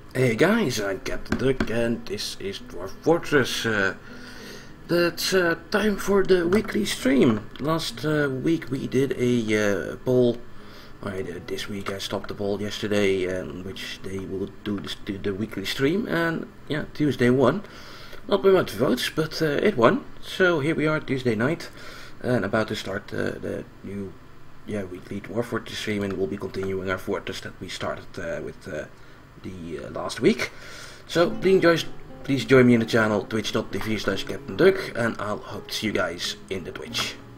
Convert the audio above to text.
Hey guys, I'm Captain Duck and this is Dwarf Fortress. That's time for the weekly stream. Last week we did a poll. This week I stopped the poll yesterday, which they will do the weekly stream, and yeah, Tuesday won. Not by much votes, but it won. So here we are, Tuesday night, and about to start the new weekly Dwarf Fortress stream, and we'll be continuing our fortress that we started with the last week. So please join me in the channel twitch.tv/CaptainDuck, and I'll hope to see you guys in the Twitch.